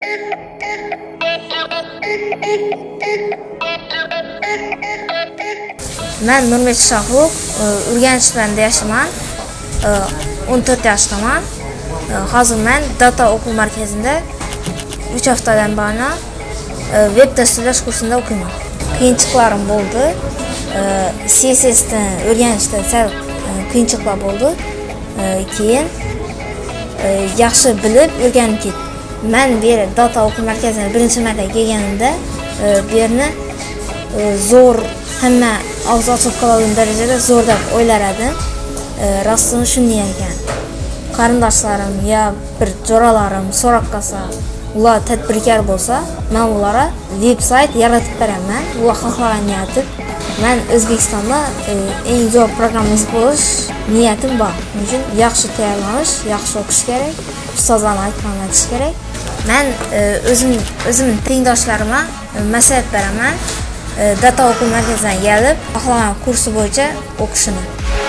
Ben Nurmet Şahruq, Urganchda yaşayman, 14 yaşdaman. Hazır ben Data Okul Merkezinde 3 haftadan bana web dasturlash kursunda okuyman. Qiyinchiliklarım bo'ldi. CSS'dan o'rganishda sal qiyinchiliklar bo'ldi. Keyin yaxshi bilib o'rganib ketdim. Men bu yer Data Okul Markazine birinchi marta kelganimda bu yerni zo'r, hamma og'iz ochib qoladigan darajada zo'r deb o'ylar edim. Rostini shunday ekan. Qarindoshlarim ya bir jo'ralarim so'rab qolsa, ular tadbirkor bo'lsa, men ularga veb-sayt yaratib beraman. Ular xohlagan etib, men O'zbekistonda eng zo'r programmist bo'lish niyatim bor. Shuning uchun yaxshi tayyorlanish, yaxshi o'qish kerak, ustozlarning aytganini aytish kerak. Men o'zim tengdoshlarimga maslahat beraman. Data Okul Markazidan kelib, xohlagan kursi bo'yicha o'qishini.